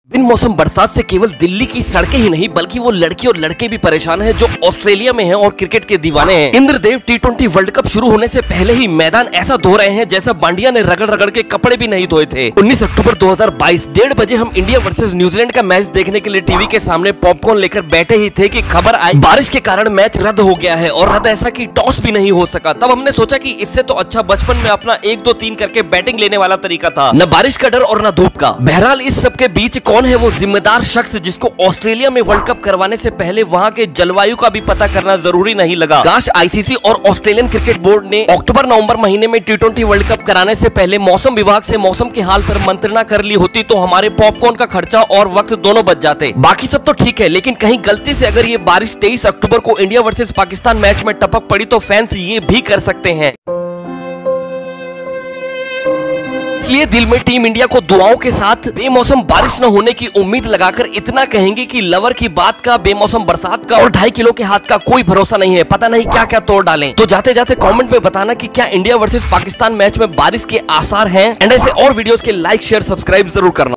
बिन मौसम बरसात से केवल दिल्ली की सड़कें ही नहीं बल्कि वो लड़की और लड़के भी परेशान हैं जो ऑस्ट्रेलिया में हैं और क्रिकेट के दीवाने हैं। इंद्रदेव टी20 वर्ल्ड कप शुरू होने से पहले ही मैदान ऐसा धो रहे हैं जैसा बांडिया ने रगड़ रगड़ के कपड़े भी नहीं धोए थे। 19 अक्टूबर 2022 1:30 बजे हम इंडिया वर्सेस न्यूजीलैंड का मैच देखने के लिए टीवी के सामने पॉपकॉर्न लेकर बैठे ही थे कि खबर आई बारिश के कारण मैच रद्द हो गया है और रद्द ऐसा कि टॉस भी नहीं हो सका। तब हमने सोचा कि इससे तो अच्छा बचपन में अपना 1-2-3 करके बैटिंग लेने वाला तरीका था, न बारिश का डर और न धूप का। बहरहाल इस सब के बीच कौन है वो जिम्मेदार शख्स जिसको ऑस्ट्रेलिया में वर्ल्ड कप करवाने से पहले वहां के जलवायु का भी पता करना जरूरी नहीं लगा। काश आईसीसी और ऑस्ट्रेलियन क्रिकेट बोर्ड ने अक्टूबर-नवंबर महीने में टी20 वर्ल्ड कप कराने से पहले मौसम विभाग से मौसम के हाल पर मंत्रणा कर ली होती तो हमारे पॉपकॉर्न का खर्चा और वक्त दोनों बच जाते। बाकी सब तो ठीक है, लेकिन कहीं गलती से अगर ये बारिश 23 अक्टूबर को इंडिया वर्सेस पाकिस्तान मैच में टपक पड़ी तो फैंस ये भी कर सकते हैं। इसलिए दिल में टीम इंडिया को दुआओं के साथ बेमौसम बारिश न होने की उम्मीद लगाकर इतना कहेंगे कि लवर की बात का, बेमौसम बरसात का और 2.5 किलो के हाथ का कोई भरोसा नहीं है। पता नहीं क्या क्या तोड़ डालें। तो जाते जाते कमेंट में बताना कि क्या इंडिया वर्सेस पाकिस्तान मैच में बारिश के आसार हैं। एंड ऐसे और वीडियोस के लाइक शेयर सब्सक्राइब जरूर करना।